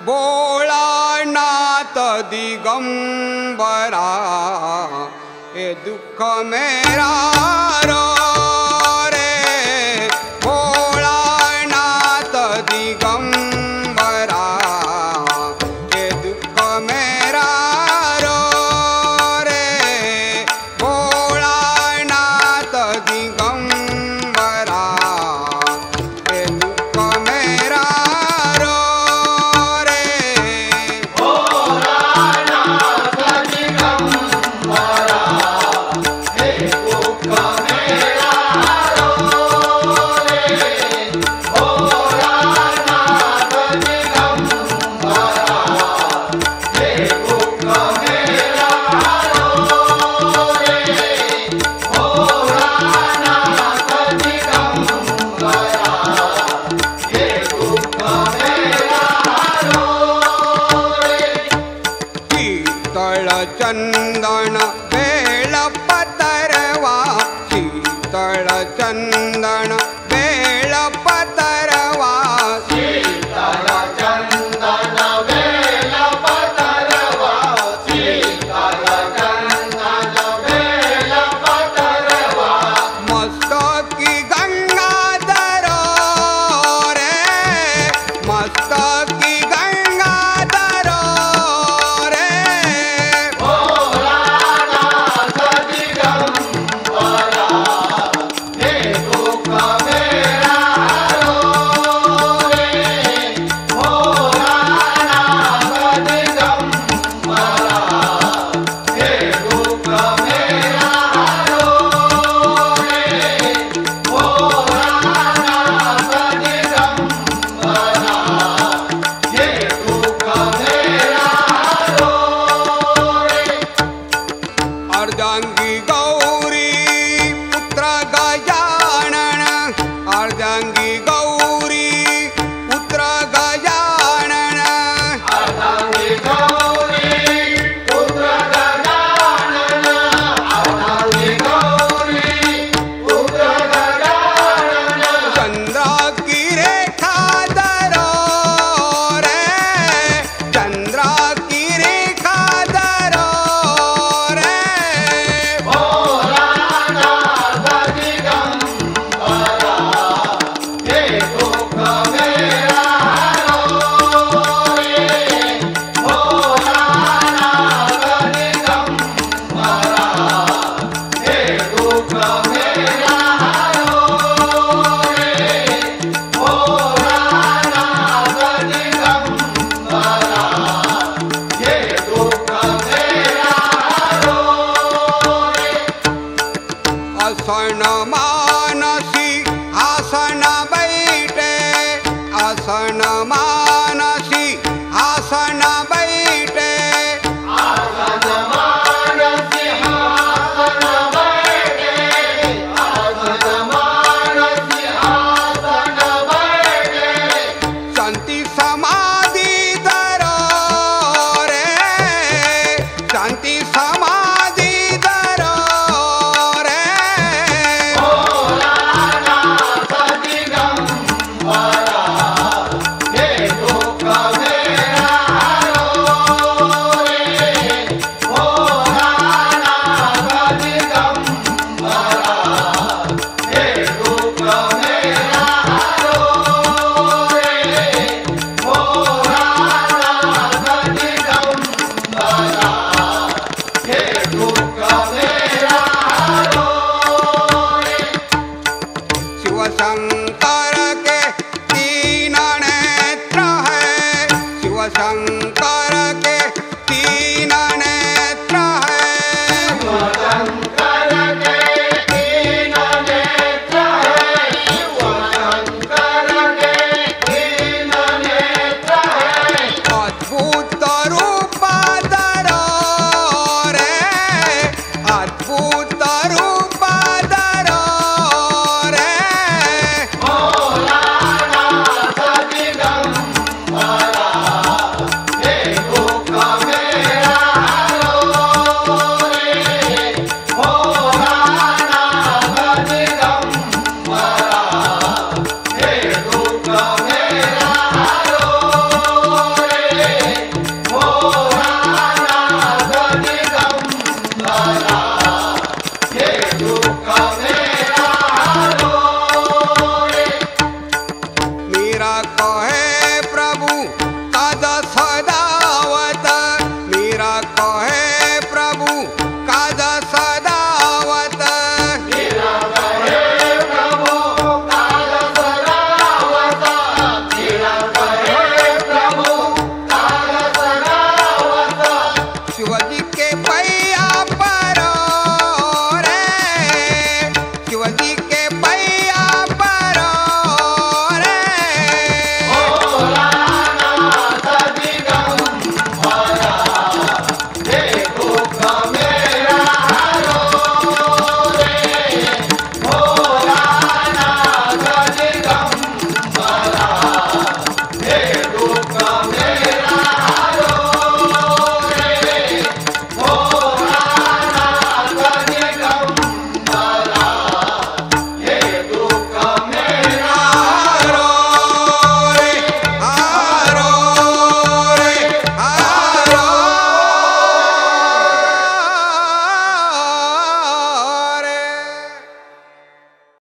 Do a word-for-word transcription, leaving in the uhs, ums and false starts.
भोलानाथ दिगंबरा ये दुख मेरा रो रे भोलानाथ दिगंबरा ये दुख मेरा रो रे भोलानाथ दिगंबरा ये दुख मेरा रो रे भोलानाथ दिगंबरा हे दुख मेरा रो रे भोलानाथ दिगंबरा हे दुख मेरा रो रे भोलानाथ दिगंबरा हे दुख मेरा रो रे शीतल चंदन बेल पतरवा शीतल चंदन बेल पतरवा शीतल चंदन बेल पतरवा शीतल चंदन बेल पतरवा मस्तकी गंगाधर रे मस्तकी गंगाधर रे भोलानाथ दिगंबरा हे दुख मेरा रो रे भोलानाथ दिगंबरा हे दुख मेरा रो रे भोलानाथ दिगंबरा हे दुख मेरा रो रे अर्धांगी गौरी पुत्र गजानन अर्धांगी गौरी पुत्र गजानन अर्धांगी गौरी पुत्र गजानन अर्धांगी गौरी पुत्र गजानन चंद्र की रेखा धरो रे चंद्र की रेखा धरो रे भोलानाथ दिगंबरा हे दुख मेरा रो रे भोलानाथ दिगंबरा हे दुख मेरा रो रे भोलानाथ दिगंबरा हे दुख मेरा रो रे आसन मानसी आसन बैठे आसन मानसी आसन बैठे आसन मानसी आसन बैठे आसन मानसी आसन बैठे शांति समाधि धरो रे शांति समाधि धरो रे भोलानाथ दिगंबरा हे दुख मेरा रो रे भोलानाथ दिगंबरा हे दुख मेरा रो रे भोलानाथ दिगंबरा हे दुख मेरा रो रे शिव शंकर के